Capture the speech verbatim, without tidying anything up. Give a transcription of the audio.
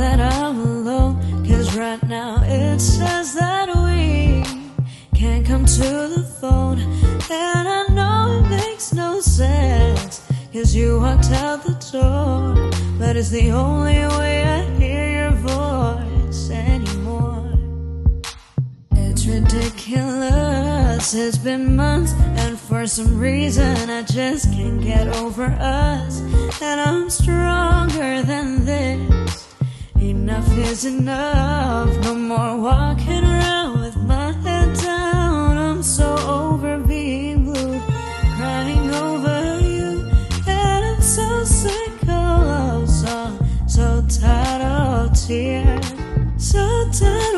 that I'm alone, 'cause right now it says that we can't come to the phone. And I know it makes no sense, 'cause you walked out the door, but it's the only way I hear your voice anymore. It's ridiculous, it's been months, and for some reason I just can't get over us. And I'm stronger than this, enough is enough. No more walking around with my head down. I'm so over being blue, crying over you. And I'm so sick of love songs, so tired of tears, so tired